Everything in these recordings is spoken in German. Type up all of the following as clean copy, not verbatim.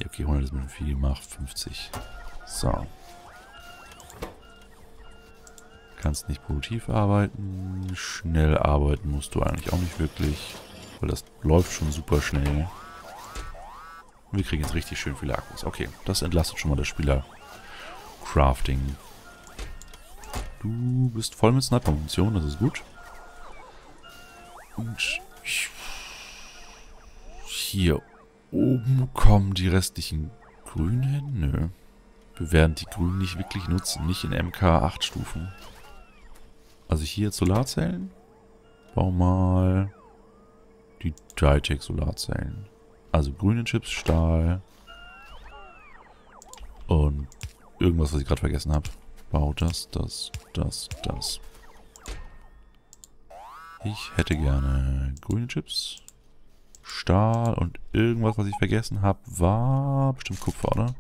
Okay, 100 ist mir viel, mach 50. So. Kannst nicht produktiv arbeiten. Schnell arbeiten musst du eigentlich auch nicht wirklich. Weil das läuft schon super schnell. Und wir kriegen jetzt richtig schön viele Akkus. Okay, das entlastet schon mal das Spieler-Crafting. Du bist voll mit Sniper-Munition, das ist gut. Und hier oben kommen die restlichen Grünen hin? Nö. Wir werden die Grünen nicht wirklich nutzen, nicht in MK8 Stufen. Also hier Solarzellen. Bau mal die Ditech Solarzellen. Also grüne Chips, Stahl und irgendwas, was ich gerade vergessen habe. Bau das. Ich hätte gerne grüne Chips, Stahl und irgendwas, was ich vergessen habe, war bestimmt Kupfer, oder?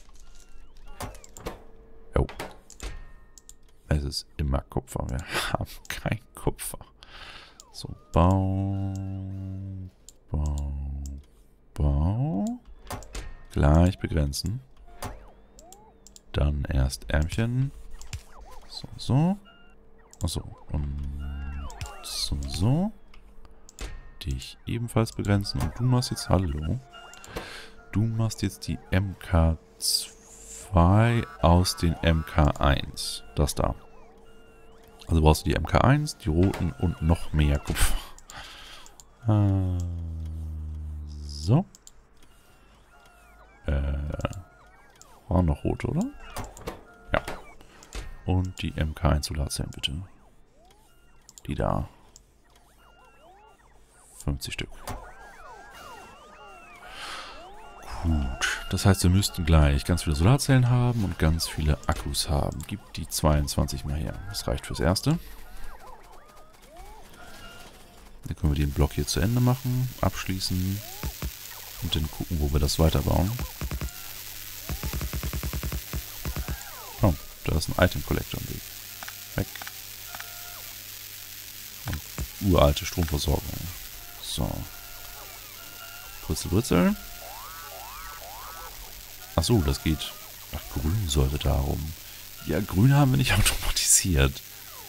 Jo. Es ist immer Kupfer. Wir haben kein Kupfer. So, Bau. Gleich begrenzen. Dann erst Ärmchen. So. Achso. Und so. Dich ebenfalls begrenzen. Und du machst jetzt... Hallo. Du machst jetzt die MK2 aus den MK1. Das da. Also brauchst du die MK1, die roten und noch mehr Kupfer. So. War noch rote, oder? Ja. Und die MK1 Solarzellen bitte. Die da. 50 Stück. Gut. Das heißt, wir müssten gleich ganz viele Solarzellen haben und ganz viele Akkus haben. Gib die 22 mal her. Das reicht fürs Erste. Dann können wir den Block hier zu Ende machen, abschließen und dann gucken, wo wir das weiterbauen. Oh, da ist ein Item Collector im Weg. Weg. Und uralte Stromversorgung. So. Britzel. Achso, das geht. Ach, grün sollte darum. Ja, grün haben wir nicht automatisiert.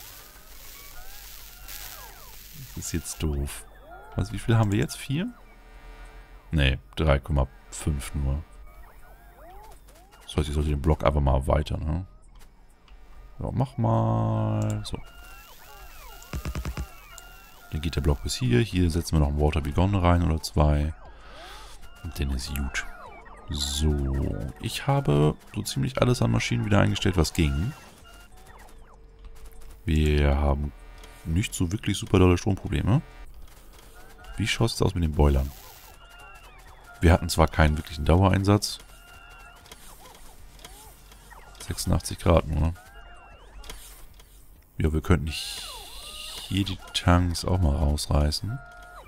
Das ist jetzt doof. Also wie viel haben wir jetzt? 4? Ne, 3,5 nur. Das heißt, ich sollte den Block einfach mal erweitern, ne? Ja, mach mal so. Dann geht der Block bis hier. Hier setzen wir noch ein Water Begone rein oder 2. Und dann ist gut. So. Ich habe so ziemlich alles an Maschinen wieder eingestellt, was ging. Wir haben nicht so wirklich super dolle Stromprobleme. Wie schaut es aus mit den Boilern? Wir hatten zwar keinen wirklichen Dauereinsatz. 86 Grad nur. Ja, wir könnten hier die Tanks auch mal rausreißen.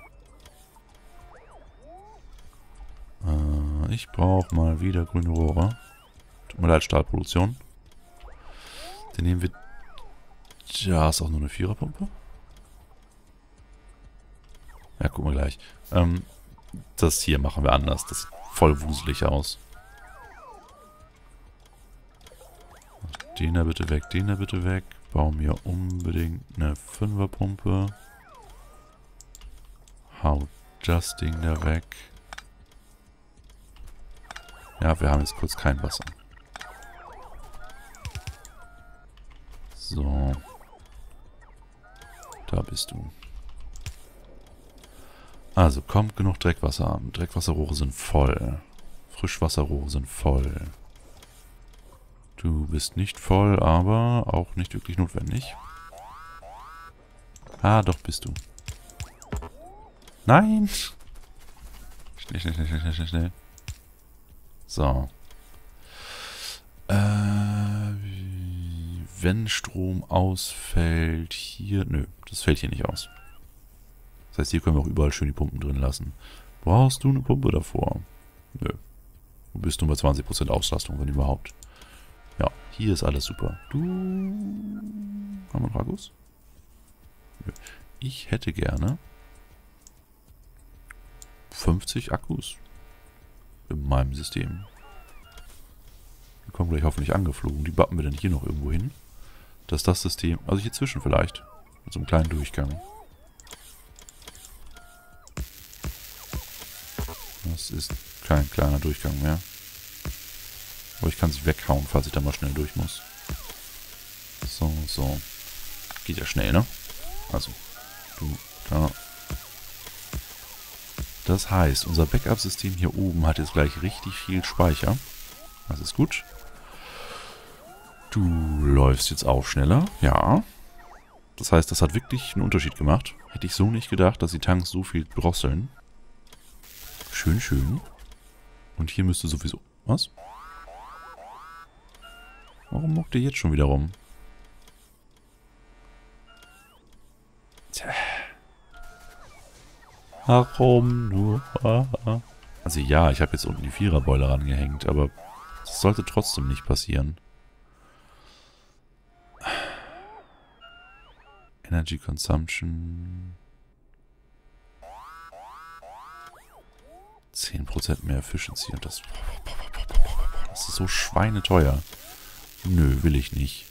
Ich brauche mal wieder grüne Rohre. Tut mir leid, Stahlproduktion. Dann nehmen wir... Da ist auch nur eine Viererpumpe. Ja, gucken wir gleich. Das hier machen wir anders. Das sieht voll wuselig aus. Den da bitte weg, den da bitte weg. Bauen wir unbedingt eine Fünferpumpe. Hau das Ding da weg. Ja, wir haben jetzt kurz kein Wasser. So. Da bist du. Also, kommt genug Dreckwasser an. Dreckwasserrohre sind voll. Frischwasserrohre sind voll. Du bist nicht voll, aber auch nicht wirklich notwendig. Ah, doch bist du. Nein! Schnell. So. Wenn Strom ausfällt, hier... Nö, das fällt hier nicht aus. Das heißt, hier können wir auch überall schön die Pumpen drin lassen. Brauchst du eine Pumpe davor? Nö. Du bist nur bei 20% Auslastung, wenn überhaupt. Ja, hier ist alles super. Haben wir noch Akkus? Nö. Ich hätte gerne 50 Akkus. in meinem System. Wir kommen gleich hoffentlich angeflogen. Die bappen wir dann hier noch irgendwo hin. Dass das System... Also hier zwischen vielleicht. Mit so einem kleinen Durchgang. Das ist kein kleiner Durchgang mehr. Aber ich kann sie weghauen, falls ich da mal schnell durch muss. So, so. Geht ja schnell, ne? Also, du, da. Das heißt, unser Backup-System hier oben hat jetzt gleich richtig viel Speicher. Das ist gut. Du läufst jetzt auch schneller. Ja. Das heißt, das hat wirklich einen Unterschied gemacht. Hätte ich so nicht gedacht, dass die Tanks so viel drosseln. Schön, schön. Und hier müsste sowieso... Was? Warum muckt ihr jetzt schon wieder rum? Tja. Warum nur? Also ja, ich habe jetzt unten die Viererbeule rangehängt, aber das sollte trotzdem nicht passieren. Energy Consumption. 10% mehr Efficiency und das... Das ist so schweineteuer. Nö, will ich nicht.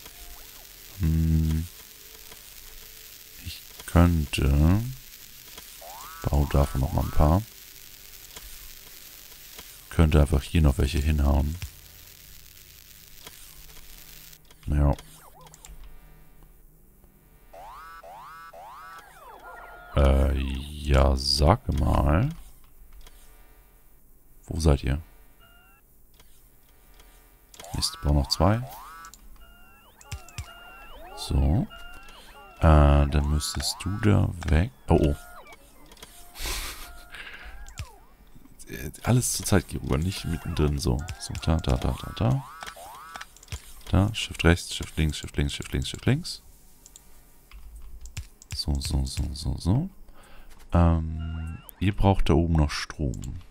Ich könnte... Bau davon noch mal ein paar. Könnte einfach hier noch welche hinhauen. Ja. Ja, sag mal. Wo seid ihr? Mist, bau noch 2. So. Dann müsstest du da weg. Oh, oh. Alles zur Zeit gegenüber, nicht mittendrin so. So, da. Da, Shift rechts, Shift links, Shift links, Shift links, Shift links. So. Ihr braucht da oben noch Strom.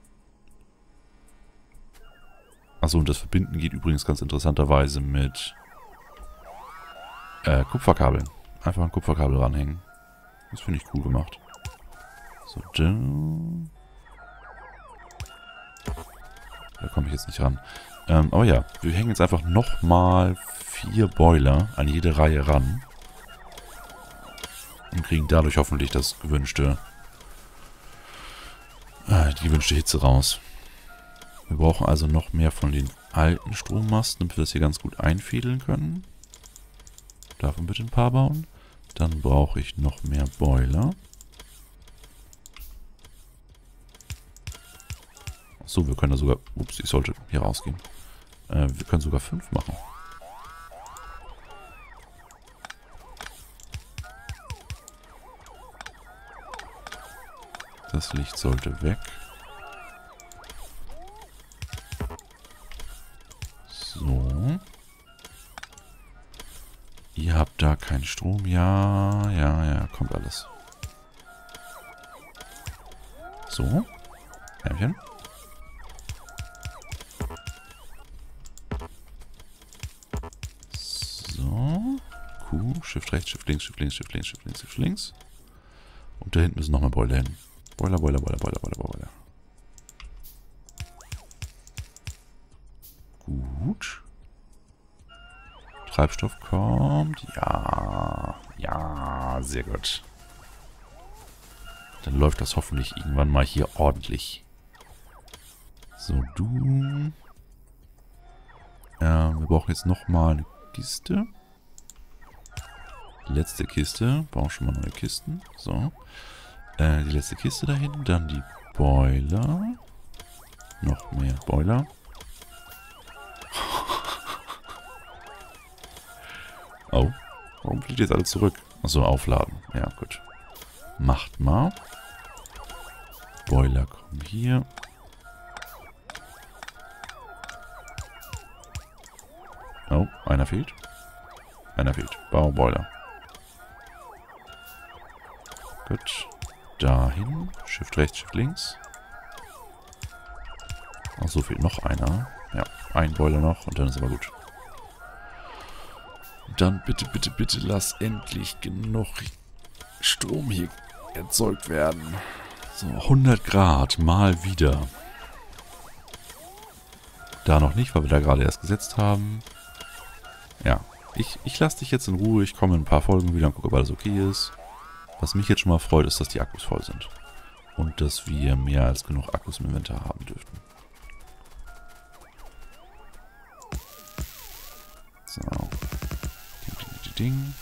Achso, und das Verbinden geht übrigens ganz interessanterweise mit Kupferkabeln. Einfach ein Kupferkabel ranhängen. Das finde ich cool gemacht. So, da komme ich jetzt nicht ran. Aber ja, wir hängen jetzt einfach nochmal 4 Boiler an jede Reihe ran. Und kriegen dadurch hoffentlich die gewünschte Hitze raus. Wir brauchen also noch mehr von den alten Strommasten, damit wir das hier ganz gut einfädeln können. Davon bitte ein paar bauen. Dann brauche ich noch mehr Boiler. So, wir können da sogar... Ups, ich sollte hier rausgehen. Wir können sogar 5 machen. Das Licht sollte weg. So. Ihr habt da keinen Strom. Ja, kommt alles. So. Ärmchen. So. Q. Shift rechts, Shift links, Shift links, Shift links, Shift links, Shift links. Und da hinten müssen nochmal Boiler hin. Boiler. Gut. Treibstoff kommt. Ja, sehr gut. Dann läuft das hoffentlich irgendwann mal hier ordentlich. So, du. Wir brauchen jetzt nochmal eine Kiste. Letzte Kiste. Bauen schon mal neue Kisten. So. Die letzte Kiste da hinten. Dann die Boiler. Noch mehr Boiler. Oh. Warum fliegt jetzt alles zurück? Achso, aufladen. Ja, gut. Macht mal. Boiler kommen hier. Oh, einer fehlt. Bau Boiler. Gut. Dahin. Shift rechts, Shift links. Ach, so fehlt noch einer. Ja, ein Boiler noch und dann ist aber gut. Dann bitte lass endlich genug Strom hier erzeugt werden. So, 100 Grad mal wieder. Da noch nicht, weil wir da gerade erst gesetzt haben. Ja, ich lasse dich jetzt in Ruhe. Ich komme in ein paar Folgen wieder und gucke, ob alles okay ist. Was mich jetzt schon mal freut, ist, dass die Akkus voll sind. Und dass wir mehr als genug Akkus im Inventar haben dürften. So. Ding.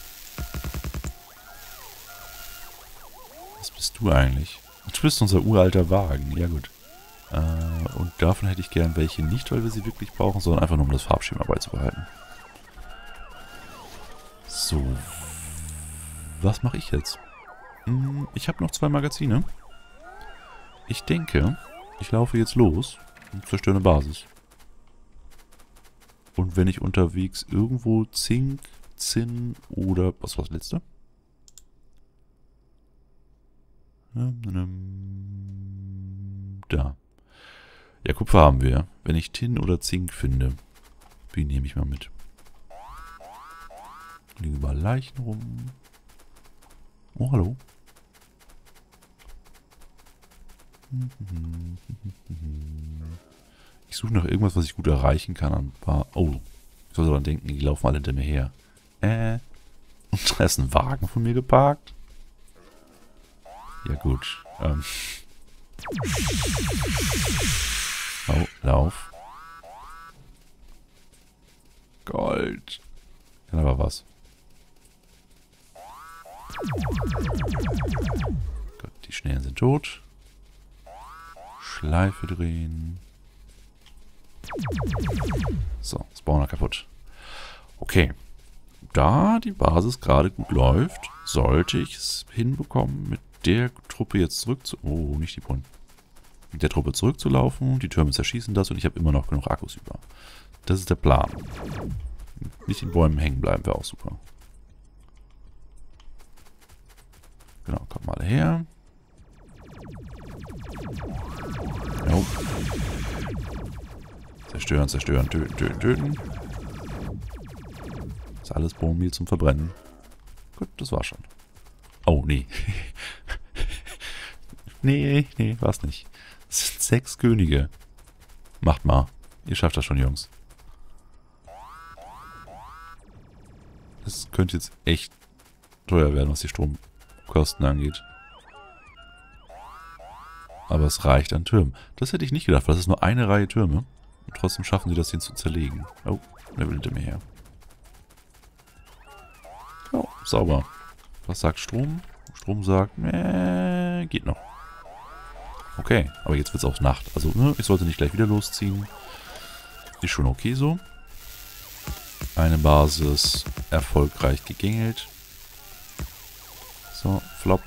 Was bist du eigentlich? Du bist unser uralter Wagen. Ja gut. Und davon hätte ich gern welche nicht, weil wir sie wirklich brauchen, sondern einfach nur, um das Farbschema beizubehalten. So. Was mache ich jetzt? Ich habe noch 2 Magazine. Ich denke, ich laufe jetzt los und zerstöre eine Basis. Und wenn ich unterwegs irgendwo Zink, Zinn oder... Was war das letzte? Da. Ja, Kupfer haben wir. Wenn ich Tin oder Zink finde, die nehme ich mal mit. Liegen überall Leichen rum. Oh, hallo. Ich suche nach irgendwas, was ich gut erreichen kann. Ein paar... Oh, ich sollte dann denken, die laufen alle hinter mir her. Und da ist ein Wagen von mir geparkt. Ja gut. Oh, lauf. Gold. Kann aber was. Gott, die Schnellen sind tot. Schleife drehen. So, Spawner kaputt. Okay. Da die Basis gerade gut läuft, sollte ich es hinbekommen, mit der Truppe jetzt Oh, nicht die Brunnen. Mit der Truppe zurückzulaufen, die Türme zerschießen das und ich habe immer noch genug Akkus über. Das ist der Plan. Nicht in Bäumen hängen bleiben wäre auch super. Genau, kommt mal her. Jo. Zerstören, zerstören, töten, töten, töten. Ist alles Bohnenmehl zum Verbrennen. Gut, das war schon. Oh, nee. nee, war's nicht. Es sind 6 Könige. Macht mal. Ihr schafft das schon, Jungs. Das könnte jetzt echt teuer werden, was die Stromkosten angeht. Aber es reicht an Türmen. Das hätte ich nicht gedacht, weil das ist nur eine Reihe Türme. Und trotzdem schaffen sie das, den zu zerlegen. Oh, wer will hinter mir her? Oh, sauber. Was sagt Strom? Strom sagt, geht noch. Okay, aber jetzt wird es auch Nacht. Also, ne, ich sollte nicht gleich wieder losziehen. Ist schon okay so. Eine Basis erfolgreich gegängelt. So, Flop.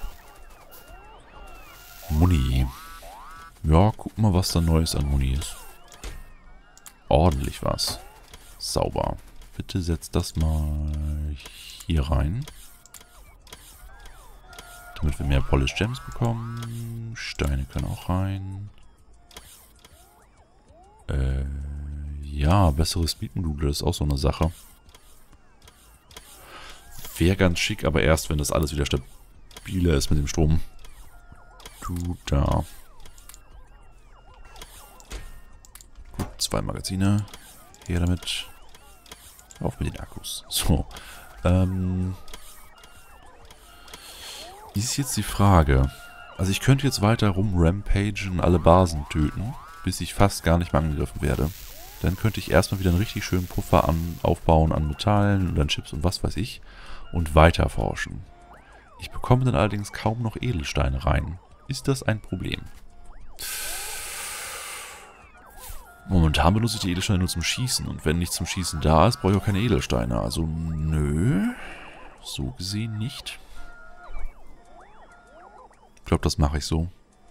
Muni. Ja, guck mal, was da Neues an Muni ist. Ordentlich was. Sauber. Bitte setzt das mal hier rein. Damit wir mehr Polished Gems bekommen. Steine können auch rein. Ja, besseres Speedmodule ist auch so eine Sache. Wäre ganz schick, aber erst, wenn das alles wieder stabiler ist mit dem Strom. Du da. Gut, 2 Magazine. Her damit. Auf mit den Akkus. So. Ist jetzt die Frage. Also ich könnte jetzt weiter rumrampagen und alle Basen töten, bis ich fast gar nicht mehr angegriffen werde. Dann könnte ich erstmal wieder einen richtig schönen Puffer aufbauen an Metallen und an Chips und was weiß ich. Und weiter forschen. Ich bekomme dann allerdings kaum noch Edelsteine rein. Ist das ein Problem? Momentan benutze ich die Edelsteine nur zum Schießen. Und wenn nichts zum Schießen da ist, brauche ich auch keine Edelsteine. Also nö. So gesehen nicht. Ich glaube, das mache ich so.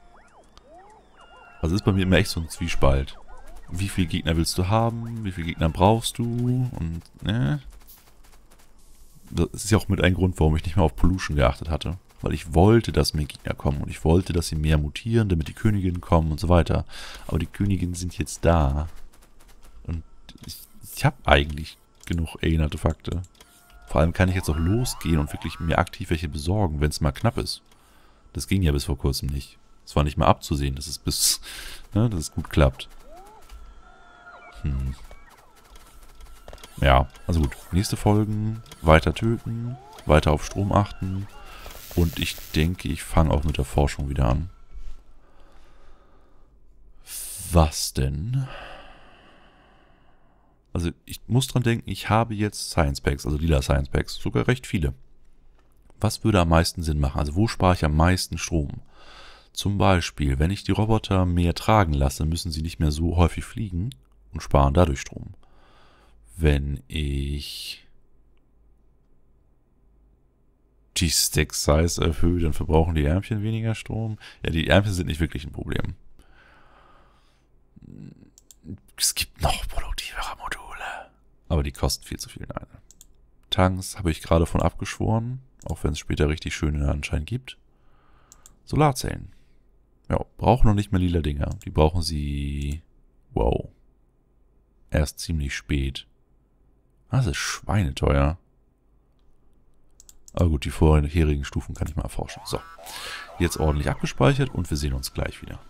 Also ist bei mir immer echt so ein Zwiespalt. Wie viele Gegner willst du haben? Wie viele Gegner brauchst du? Und, ne? Das ist ja auch mit ein Grund, warum ich nicht mehr auf Pollution geachtet hatte. Weil ich wollte, dass mehr Gegner kommen. Und ich wollte, dass sie mehr mutieren, damit die Königinnen kommen und so weiter. Aber die Königinnen sind jetzt da. Und ich habe eigentlich genug Alien-Artefakte. Vor allem kann ich jetzt auch losgehen und wirklich mir aktiv welche besorgen, wenn es mal knapp ist. Das ging ja bis vor kurzem nicht. Es war nicht mal abzusehen, dass es dass es gut klappt. Ja, also gut. Nächste Folgen, weiter töten, weiter auf Strom achten. Und ich denke, ich fange auch mit der Forschung wieder an. Was denn? Also ich muss dran denken, ich habe jetzt Science Packs, also lila Science Packs, sogar recht viele. Was würde am meisten Sinn machen? Also wo spare ich am meisten Strom? Zum Beispiel, wenn ich die Roboter mehr tragen lasse, müssen sie nicht mehr so häufig fliegen und sparen dadurch Strom. Wenn ich die Stack Size erhöhe, dann verbrauchen die Ärmchen weniger Strom. Ja, die Ärmchen sind nicht wirklich ein Problem. Es gibt noch produktivere Module. Aber die kosten viel zu viel. Nein. Tanks habe ich gerade von abgeschworen. Auch wenn es später richtig schöne anscheinend gibt. Solarzellen. Ja, brauchen noch nicht mehr lila Dinger. Die brauchen sie... Wow. Erst ziemlich spät. Das ist schweineteuer. Aber gut, die vorherigen Stufen kann ich mal erforschen. So. Jetzt ordentlich abgespeichert und wir sehen uns gleich wieder.